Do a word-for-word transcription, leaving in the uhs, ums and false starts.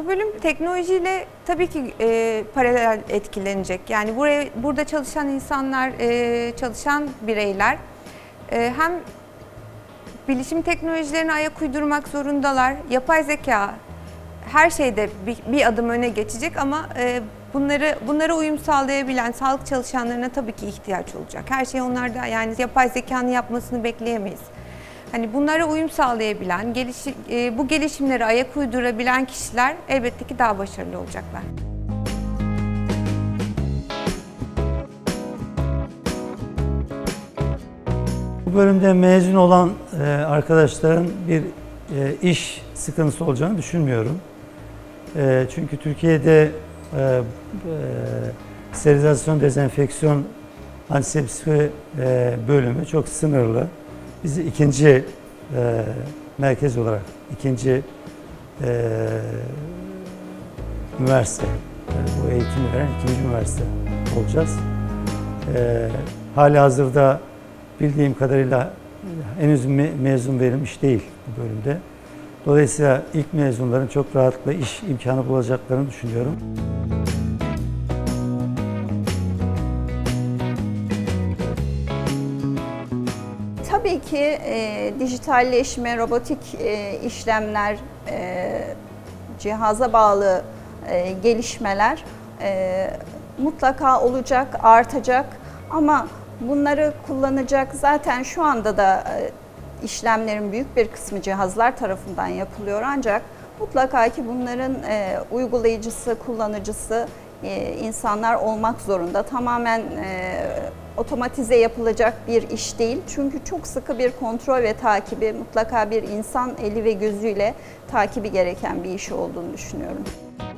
bölüm teknolojiyle tabii ki e, paralel etkilenecek. Yani buraya burada çalışan insanlar, e, çalışan bireyler e, hem bilişim teknolojilerine ayak uydurmak zorundalar. Yapay zeka her şeyde bir, bir adım öne geçecek ama e, bunları bunlara uyum sağlayabilen sağlık çalışanlarına tabii ki ihtiyaç olacak. Her şey onlarda, yani yapay zekanın yapmasını bekleyemeyiz. Hani bunlara uyum sağlayabilen, gelişi, e, bu gelişimlere ayak uydurabilen kişiler elbette ki daha başarılı olacaklar. Bu bölümde mezun olan e, arkadaşların bir e, iş sıkıntısı olacağını düşünmüyorum. E, çünkü Türkiye'de e, e, sterilizasyon, dezenfeksiyon, antisepsi e, bölümü çok sınırlı. Biz ikinci e, merkez olarak, ikinci e, üniversite, e, bu eğitimi veren ikinci üniversite olacağız. E, halihazırda bildiğim kadarıyla henüz me mezun verilmiş değil bu bölümde. Dolayısıyla ilk mezunların çok rahatlıkla iş imkanı bulacaklarını düşünüyorum. Tabii ki e, dijitalleşme, robotik e, işlemler, e, cihaza bağlı e, gelişmeler e, mutlaka olacak, artacak ama bunları kullanacak zaten şu anda da e, işlemlerin büyük bir kısmı cihazlar tarafından yapılıyor ancak mutlaka ki bunların e, uygulayıcısı, kullanıcısı e, insanlar olmak zorunda. Tamamen e, otomatize yapılacak bir iş değil. Çünkü çok sıkı bir kontrol ve takibi, mutlaka bir insan eli ve gözüyle takibi gereken bir iş olduğunu düşünüyorum.